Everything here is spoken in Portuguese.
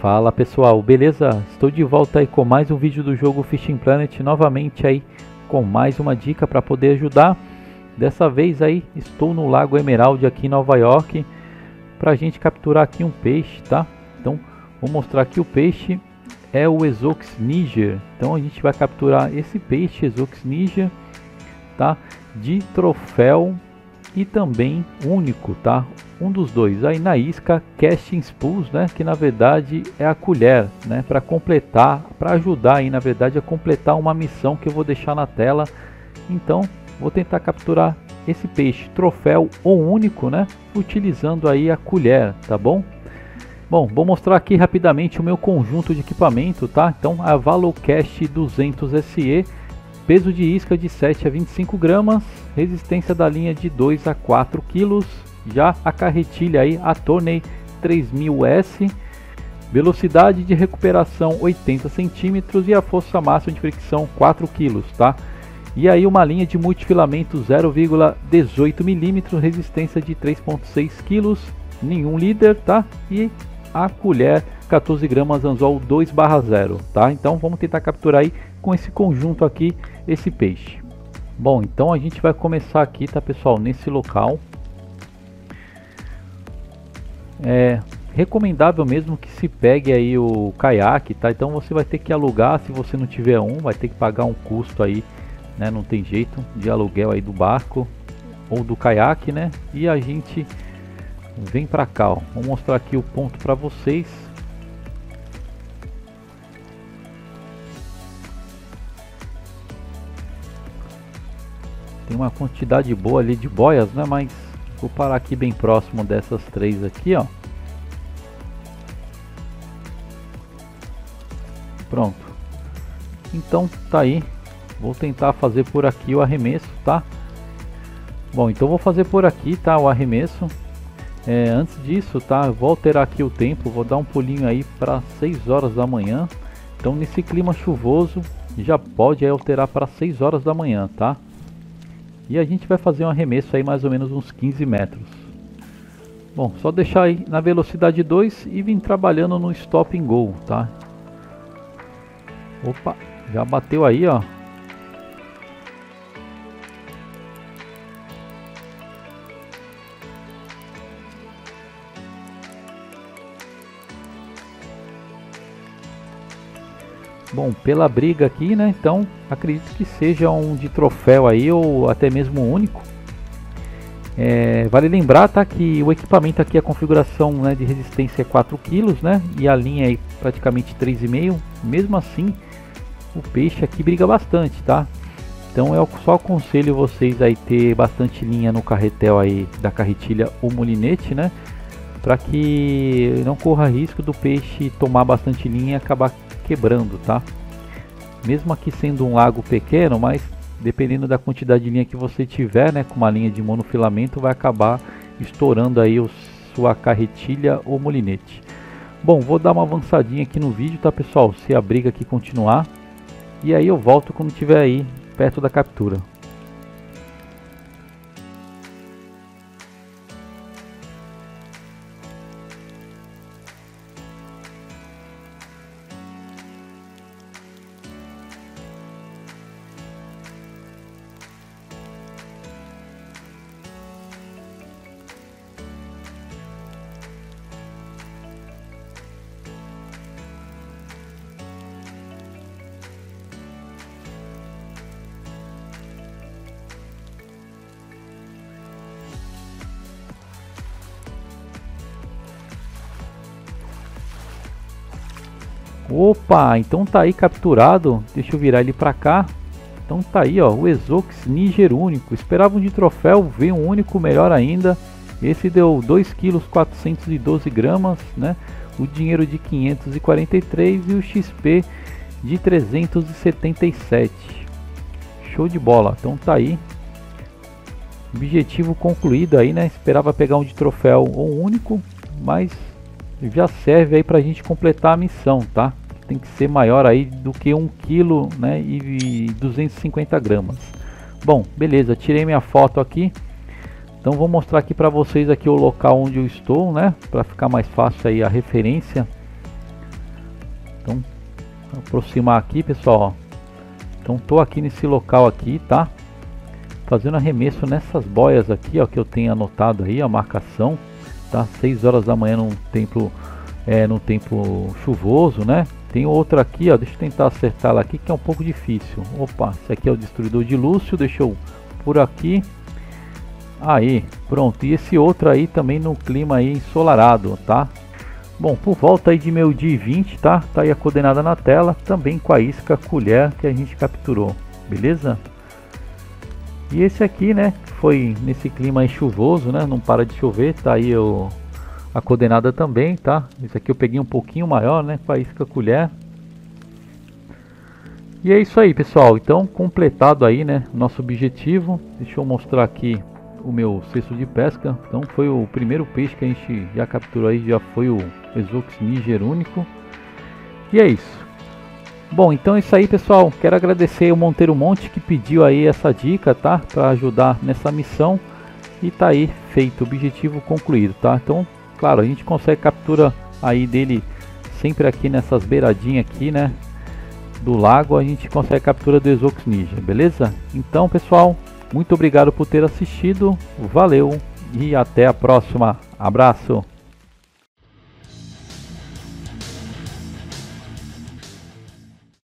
Fala pessoal, beleza? Estou de volta aí com mais um vídeo do jogo Fishing Planet, novamente aí com mais uma dica para poder ajudar. Dessa vez aí estou no Lago Emerald aqui em Nova York para a gente capturar aqui um peixe, tá? Então vou mostrar aqui o peixe, é o Esox Niger. Então a gente vai capturar esse peixe Esox Niger, tá? De troféu e também único, tá? Um dos dois. Aí na isca Casting Spools, né? Que na verdade é a colher, né? Para completar, para ajudar aí na verdade a completar uma missão que eu vou deixar na tela. Então vou tentar capturar esse peixe troféu ou único, né? Utilizando aí a colher, tá bom? Bom, vou mostrar aqui rapidamente o meu conjunto de equipamento, tá? Então a Valocast 200 SE, peso de isca de 7 a 25 gramas, resistência da linha de 2 a 4 kg, já a carretilha aí, a Tourney 3000S, velocidade de recuperação 80 cm e a força máxima de fricção 4 kg, tá? E aí uma linha de multifilamento 0,18 mm, resistência de 3,6 kg, nenhum líder, tá? E a colher 14 gramas anzol 2/0, tá? Então vamos tentar capturar aí com esse conjunto aqui esse peixe. Bom, então a gente vai começar aqui, tá pessoal, nesse local. É recomendável mesmo que se pegue aí o caiaque, tá? Então você vai ter que alugar, se você não tiver um, vai ter que pagar um custo aí, né? Não tem jeito, de aluguel aí do barco ou do caiaque, né? E a gente vem pra cá, ó. Vou mostrar aqui o ponto para vocês. Tem uma quantidade boa ali de boias, né? Mas vou parar aqui bem próximo dessas três aqui, ó. Pronto. Então tá aí. Vou tentar fazer por aqui o arremesso, tá? Bom, então vou fazer por aqui, tá? O arremesso. Antes disso, tá? Vou alterar aqui o tempo. Vou dar um pulinho aí para 6 horas da manhã. Então nesse clima chuvoso já pode aí alterar para 6 horas da manhã, tá? E a gente vai fazer um arremesso aí mais ou menos uns 15 metros. Bom, só deixar aí na velocidade 2 e vir trabalhando no stop and go, tá? Opa, já bateu aí, ó. Bom, pela briga aqui, né? Então acredito que seja um de troféu aí ou até mesmo único. Vale lembrar, tá, que o equipamento aqui, a configuração, né, de resistência é 4 kg, né? E a linha aí praticamente 3,5. Mesmo assim, o peixe aqui briga bastante, tá? Então eu só aconselho vocês aí ter bastante linha no carretel aí da carretilha ou molinete, né? Para que não corra risco do peixe tomar bastante linha e acabar quebrando, tá? Mesmo aqui sendo um lago pequeno, mas dependendo da quantidade de linha que você tiver, né, com uma linha de monofilamento, vai acabar estourando aí sua carretilha ou molinete. Bom, vou dar uma avançadinha aqui no vídeo, tá pessoal? Se a briga aqui continuar, e aí eu volto quando estiver aí perto da captura. Opa, então tá aí capturado. Deixa eu virar ele pra cá. Então tá aí, ó, o Esox Niger único. Esperava um de troféu, veio um único, melhor ainda. Esse deu 2 kg 412 gramas, né? O dinheiro de 543 e o XP de 377. Show de bola. Então tá aí. Objetivo concluído aí, né? Esperava pegar um de troféu ou único, mas já serve aí pra gente completar a missão, tá? Tem que ser maior aí do que 1 kg, né, e 250 gramas. Bom, beleza, tirei minha foto aqui. Então vou mostrar aqui para vocês aqui o local onde eu estou, né, para ficar mais fácil aí a referência. Então, vou aproximar aqui, pessoal, ó. Então tô aqui nesse local aqui, tá? Fazendo arremesso nessas boias aqui, ó, que eu tenho anotado aí a marcação, tá? 6 horas da manhã no tempo chuvoso, né? Tem outra aqui, ó, deixa eu tentar acertar ela aqui, que é um pouco difícil. Opa, esse aqui é o destruidor de Lúcio, deixa eu por aqui. Aí, pronto. E esse outro aí também no clima aí ensolarado, tá? Bom, por volta aí de meio-dia e 20, tá? Tá aí a coordenada na tela, também com a isca colher que a gente capturou, beleza? E esse aqui, né, foi nesse clima aí chuvoso, né? Não para de chover, tá aí a coordenada também, tá? Esse aqui eu peguei um pouquinho maior, né, com a isca colher. E é isso aí, pessoal. Então, completado aí, né, nosso objetivo. Deixa eu mostrar aqui o meu cesto de pesca. Então, foi o primeiro peixe que a gente já capturou aí, já foi o Exox Niger único. E é isso. Bom, então é isso aí, pessoal. Quero agradecer o Monteiro Monte que pediu aí essa dica, tá? Para ajudar nessa missão. E tá aí feito, objetivo concluído, tá? Então, claro, a gente consegue captura aí dele sempre aqui nessas beiradinhas aqui, né? Do lago, a gente consegue captura do Exox Niger, beleza? Então, pessoal, muito obrigado por ter assistido. Valeu e até a próxima. Abraço!